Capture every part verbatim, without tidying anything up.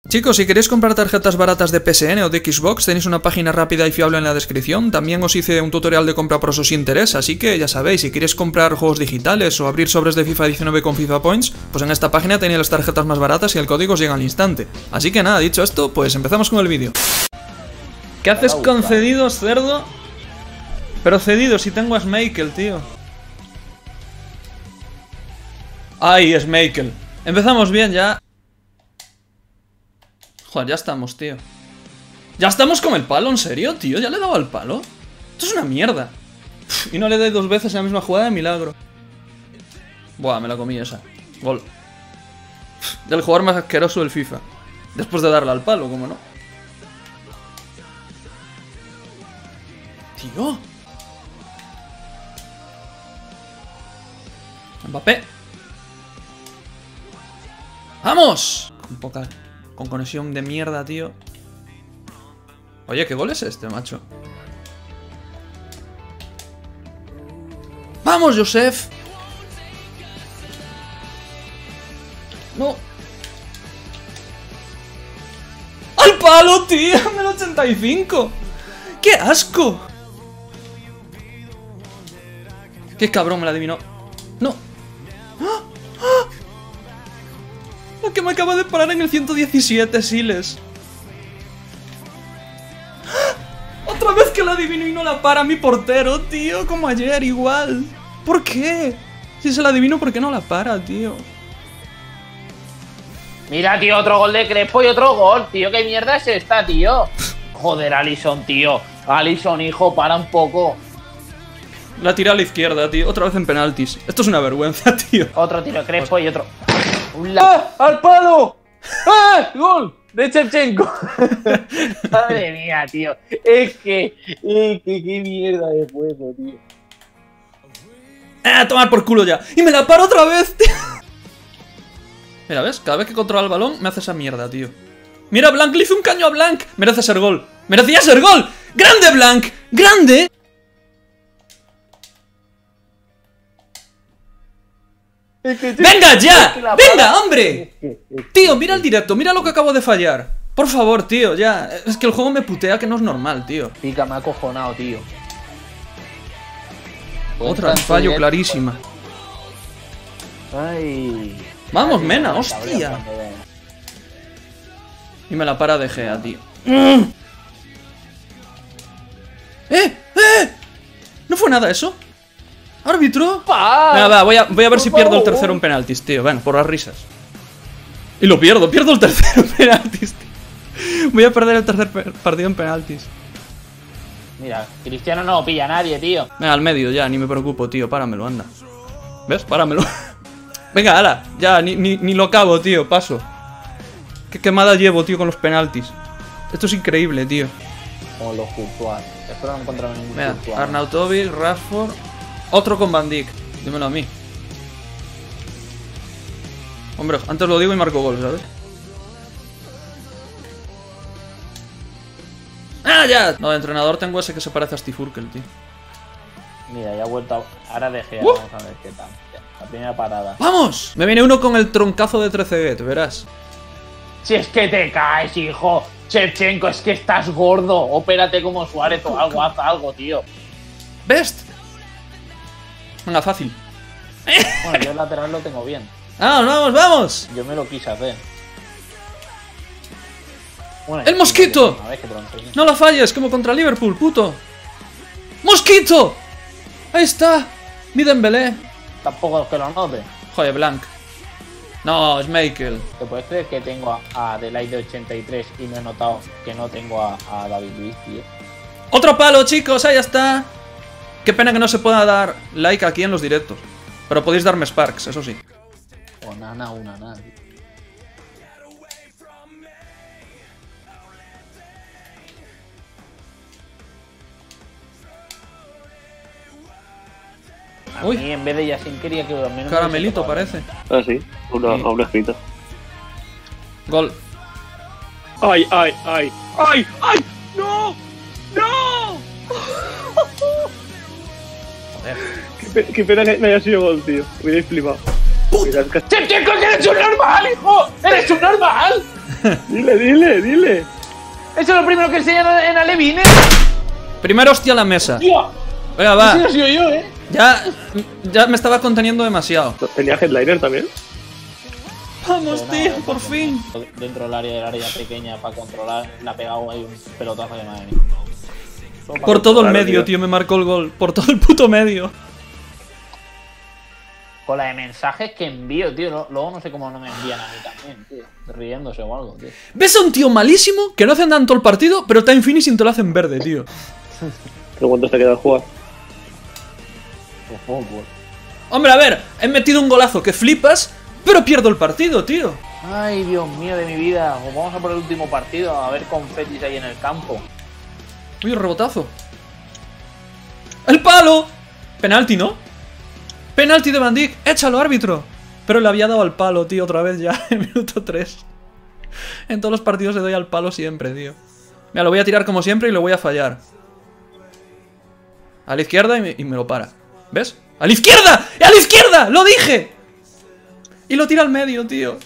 Chicos, si queréis comprar tarjetas baratas de P S N o de Xbox, tenéis una página rápida y fiable en la descripción. También os hice un tutorial de compra por eso si interesa, así que ya sabéis, si queréis comprar juegos digitales o abrir sobres de FIFA diecinueve con FIFA Points, pues en esta página tenéis las tarjetas más baratas y el código os llega al instante. Así que nada, dicho esto, pues empezamos con el vídeo. ¿Qué haces con cedidos, cerdo? Pero cedido si tengo a Smakel, tío. Ay, Smakel. Empezamos bien ya. Joder, ya estamos, tío. ¿Ya estamos con el palo? ¿En serio, tío? ¿Ya le he dado al palo? Esto es una mierda. Uf, y no le doy dos veces en la misma jugada de milagro. Buah, me la comí esa. Gol. Uf, del jugador más asqueroso del FIFA. Después de darle al palo, ¿cómo no? Tío. Mbappé. ¡Vamos! Con poca... Con conexión de mierda, tío. Oye, ¿qué gol es este, macho? ¡Vamos, Josef! ¡No! ¡Al palo, tío! ¡En el ochenta y cinco! ¡Qué asco! ¡Qué cabrón, me la adivinó! ¡No! ¡Ah! ¡Ah! ¡La que me acaba de parar en el ciento diecisiete, Siles! ¡Ah! ¡Otra vez que la adivino y no la para mi portero, tío! Como ayer, igual. ¿Por qué? Si se la adivino, ¿por qué no la para, tío? Mira, tío, otro gol de Crespo y otro gol, tío. ¿Qué mierda es esta, tío? Joder, Alisson, tío. Alisson, hijo, para un poco. La tira a la izquierda, tío. Otra vez en penaltis. Esto es una vergüenza, tío. Otro tiro de Crespo y otro... ¡Ah! ¡Al palo! ¡Ah! ¡Gol! De Shevchenko. Madre mía, tío. Es que... Es que qué mierda de juego, tío. ¡Ah! ¡Tomar por culo ya! ¡Y me la paro otra vez, tío! Mira, ¿ves? Cada vez que controla el balón me hace esa mierda, tío. ¡Mira, Blanc! ¡Le hizo un caño a Blanc! Merece ser gol. ¡Merecía ser gol! ¡Grande, Blanc! ¡Grande! ¡Venga ya! ¡Venga, hombre! Tío, mira el directo, mira lo que acabo de fallar. Por favor, tío, ya. Es que el juego me putea que no es normal, tío. Pica, me ha acojonado, tío. Otra fallo clarísima. Ay. Vamos, Ay, Mena, ay, hostia. cabrón, Y me la para de Gea, tío. ¡Eh! ¡Eh! ¿No fue nada eso? ¿Árbitro? Venga, va, voy a, voy a ver si pierdo el tercero en penaltis, tío. Bueno, por las risas. Y lo pierdo, pierdo el tercero en penaltis, tío. Voy a perder el tercer partido en penaltis. Mira, Cristiano no pilla a nadie, tío. Venga, al medio ya, ni me preocupo, tío. Páramelo, anda. ¿Ves? Páramelo. Venga, ala, ya, ni, ni, ni lo acabo, tío, paso. Qué quemada llevo, tío, con los penaltis. Esto es increíble, tío. Como los Courtois. Espero no encontrarme ningún Mira, Courtois. Arnautovic, Rashford. Otro con Van Dijk. Dímelo a mí. Hombre, antes lo digo y marco gol, ¿sabes? ¡Ah, ya! No, de entrenador tengo ese que se parece a Steve Urkel, tío. Mira, ya ha vuelto a... Ahora dejé, Uh. vamos a ver qué tal. La primera parada. ¡Vamos! Me viene uno con el troncazo de Trezeguet, verás. Si es que te caes, hijo. Shevchenko, es que estás gordo. Opérate como Suárez o algo, haz algo, tío. ¡Best! Venga, fácil. Bueno, yo el lateral lo tengo bien. ¡Vamos, vamos, vamos! Yo me lo quise hacer. Bueno, ¡El mosquito! A ver que te lo enseño. No la falles, como contra Liverpool, puto. ¡Mosquito! Ahí está. Mi Dembélé. Tampoco es que lo note. Joder, Blanc. No, es Michael. ¿Te puedes creer que tengo a, a Adelaide de ochenta y tres y no he notado que no tengo a, a David Luiz, tío? Otro palo, chicos, ahí está. Qué pena que no se pueda dar like aquí en los directos. Pero podéis darme Sparks, eso sí. O nana, una nana. A Uy. mí en vez de Yasin quería que al menos... Caramelito parece. Ah, sí, una, Sí. a una escrita. Gol. ¡Ay, ay, ay! ¡Ay, ay! ¡No! ¡No! Joder. Qué, pe qué pena que me haya sido gol, tío. Me hubiera flipado. ¡Shevchenko, que eres un normal, hijo! ¡Eres un normal! Dile, dile, dile. Eso es lo primero que enseñan en Alevín, ¿eh? Primero hostia a la mesa. ¡Tío! Venga, va. Ese no soy yo, ¿eh? Ya, ya me estaba conteniendo demasiado. ¿Tenía headliner también? Vamos, Pero tío, no, por porque fin. Dentro del área del área pequeña para controlar, le ha pegado ahí un pelotazo de madre mía. Solo para Por todo el Claro, medio, tío. tío, me marcó el gol. Por todo el puto medio. Con la de mensajes que envío, tío. lo- Luego no sé cómo no me envían a mí también, tío. Riéndose o algo, tío. ¿Ves a un tío malísimo que no hacen tanto el partido, pero time finishing te lo hacen verde, tío? ¿Pero cuánto te queda de jugar? Por fútbol. Hombre, a ver, he metido un golazo que flipas, pero pierdo el partido, tío. Ay, Dios mío de mi vida. Pues vamos a por el último partido, a ver confetis ahí en el campo. Uy, un rebotazo. ¡El palo! Penalti, ¿no? Penalti de Van Dijk. Échalo, árbitro. Pero le había dado al palo, tío, otra vez ya, en minuto tres. En todos los partidos le doy al palo siempre, tío. Mira, lo voy a tirar como siempre y lo voy a fallar. A la izquierda y me, y me lo para. ¿Ves? ¡A la izquierda! ¡A la izquierda! ¡Lo dije! Y lo tira al medio, tío.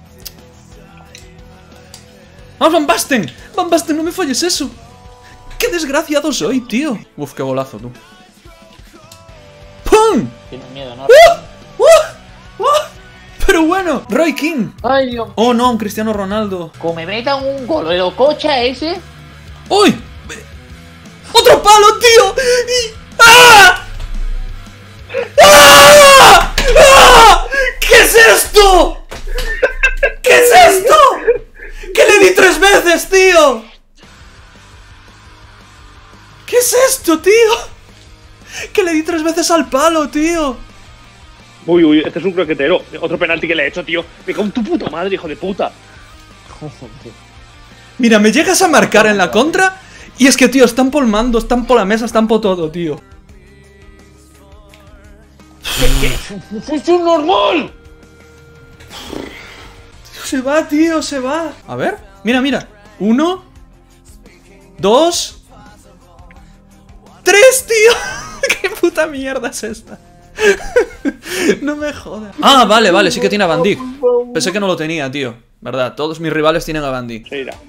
¡Vamos, Van Basten! ¡Van Basten, no me falles eso! ¡Qué desgraciado soy, tío! Uf, qué golazo, tú. ¡Pum! Tienes miedo, ¿no? ¡Uh! ¡Uh! ¡Uh! Pero bueno, Roy King. Ay, Dios. Oh, no, un Cristiano Ronaldo. Como me metan un gol de lo cocha ese. ¡Uy! ¡Otro palo, tío! Y- ¡Ah! ¡Ah! ¡Ah! ¿Qué es esto? ¿Qué es esto? ¡Que le di tres veces, tío! ¿Qué es esto, tío? Que le di tres veces al palo, tío. Uy, uy, este es un croquetero. Otro penalti que le he hecho, tío. Me cago en tu puta madre, hijo de puta. Mira, me llegas a marcar en la contra y es que, tío, están por el mando, están por la mesa, están por todo, tío. ¡Es un normal! Se va, tío, se va. A ver, mira, mira. Uno. Dos. Tres, tío. ¿Qué puta mierda es esta? No me jodas. Ah, vale, vale, sí que tiene a Van Dijk. Pensé que no lo tenía, tío. Verdad, todos mis rivales tienen a Van Dijk. Se irá.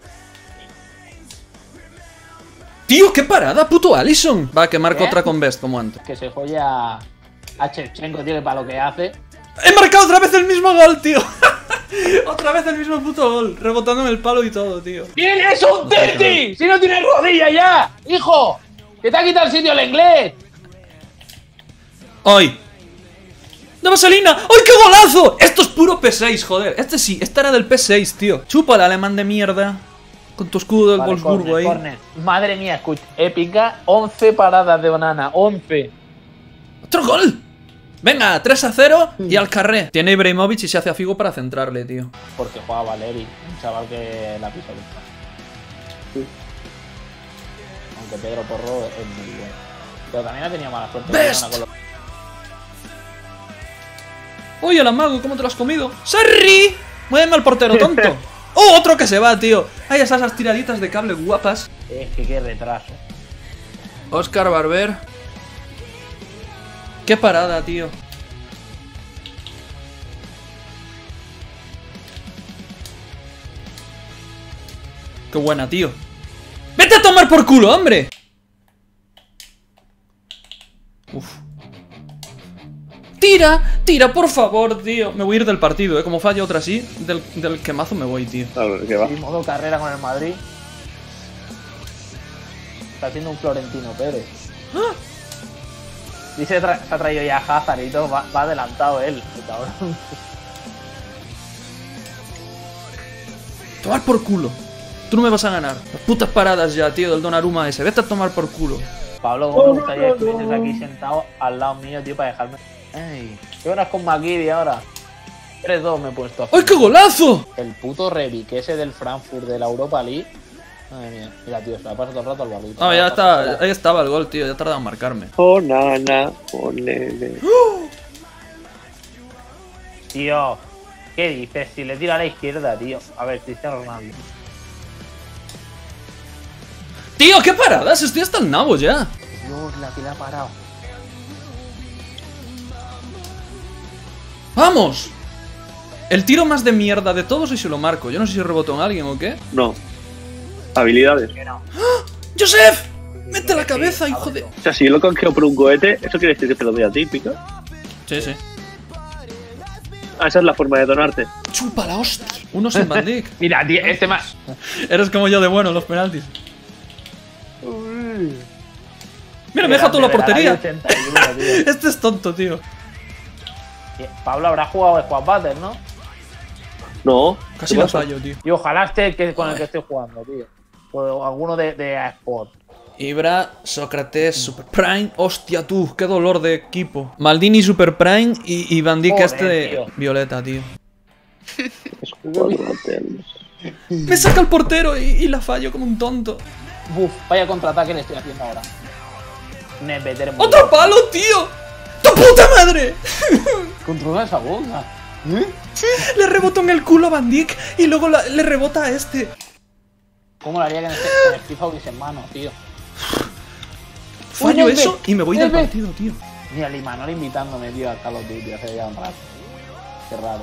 Tío, qué parada, puto Alisson. Va, que marco ¿Eh? otra con Best, como antes. Que se joya a Shevchenko, tío, que para lo que hace. He marcado otra vez el mismo gol, tío. Otra vez el mismo puto gol. Rebotando en el palo y todo, tío. ¡Tienes un Teti! ¡Si no tienes rodilla ya! ¡Hijo! ¡Que te ha quitado el sitio el inglés! ¡Ay! ¡De vaselina! ¡Ay, qué golazo! Esto es puro P seis, joder. Este sí, este era del P seis, tío. Chúpala, alemán de mierda. Con tu escudo del Vale, Wolfsburgo córner, ahí. córner. Madre mía, escucha. Épica. once paradas de banana. once. ¡Otro gol! Venga, tres a cero y al carré. Tiene Ibrahimovic y se hace a Figo para centrarle, tío. Porque juega Valeri, un chaval que la pisa mucho. Sí. Aunque Pedro Porro es muy bueno. Pero también ha tenido mala suerte. Best. Con los... ¡Uy, el amago! ¿Cómo te lo has comido? ¡Sarri! Muéveme al portero, tonto. ¡Oh, otro que se va, tío! Hay esas tiraditas de cable guapas. Es que qué retraso. Oscar Barber. ¡Qué parada, tío! ¡Qué buena, tío! ¡Vete a tomar por culo, hombre! Uf. ¡Tira! ¡Tira, por favor, tío! Me voy a ir del partido, ¿eh? Como falla otra así, del, del quemazo me voy, tío. Claro, que va. Y modo carrera con el Madrid. Está haciendo un Florentino Pérez. ¡Ah! Dice se, tra se ha traído ya a Hazard y todo. Va, va adelantado él, el cabrón. Tomar por culo. Tú no me vas a ganar. Las putas paradas ya, tío, del Donnarumma ese. Vete a tomar por culo. Pablo, ¿cómo me gustaría que estuvieses aquí sentado al lado mío, tío, para dejarme... Ey, ¿qué horas con McGiddy ahora? tres dos me he puesto. ¡Ay, qué golazo! El puto Rebic ese del Frankfurt de la Europa League. Madre mía. Mira, tío, se la pasa todo el rato al balón. No, ya está. Ahí estaba el gol, tío. Ya tardaba en marcarme. Oh, nana, oh, nene. Tío, ¿qué dices? Si le tira a la izquierda, tío. A ver, Cristiano Ronaldo. Tío, qué paradas. Estoy hasta el nabo ya. Dios, la que le ha parado. ¡Vamos! El tiro más de mierda de todos y se lo marco. Yo no sé si rebotó en alguien o qué. No. Habilidades. ¡Ah! ¡Joseph! ¡Mete la cabeza, hijo de...! O sea, si yo lo canjeo por un cohete, ¿eso quiere decir que te lo doy a ti, pica? Sí, sí. Ah, esa es la forma de donarte. ¡Chupa la hostia! Uno sin Van Dijk. Mira, tío, este más. Eres como yo de bueno en los penaltis. Mira, me deja toda la portería. ochenta y uno, tío. Este es tonto, tío. Pablo habrá jugado Squad Battle, ¿no? No. Casi ¿qué la pasa? fallo, tío. Y ojalá esté el que, con el que estoy jugando, tío. O alguno de, de Sport. Ibra, Sócrates, Super Prime. Hostia, tú, qué dolor de equipo. Maldini, Super Prime y, y Van Dijk Joder, este de tío. Violeta, tío. Squad Battles. Me saca el portero y, y la fallo como un tonto. Buf, vaya contraataque le estoy haciendo ahora. Nepeter muy ¡Otro bien. palo, tío! ¡Tu puta madre! Controla esa boca. Le rebotó en el culo a Van Dijk y luego la- le rebota a este. ¿Cómo lo haría que en, este, en el FIFA hubiese en mano, tío? Fallo Uy, eso Nepe, y me voy del Nepe. partido, tío. Mira, Limanol invitándome, tío, a Call of Duty hace ya un rato. Qué raro.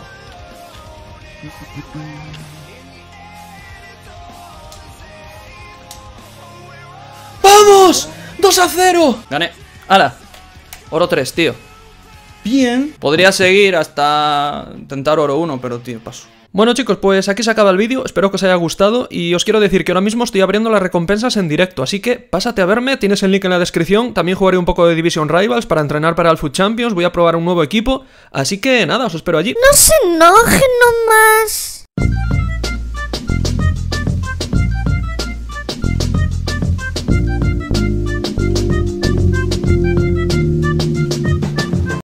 ¡Vamos! ¡dos a cero! Gané. ¡Hala! Oro tres, tío. Bien. Podría seguir hasta intentar oro uno, pero tío, paso. Bueno chicos, pues aquí se acaba el vídeo, espero que os haya gustado y os quiero decir que ahora mismo estoy abriendo las recompensas en directo, así que pásate a verme, tienes el link en la descripción, también jugaré un poco de Division Rivals para entrenar para el Foot Champions, voy a probar un nuevo equipo, así que nada, os espero allí. No se enojen nomás.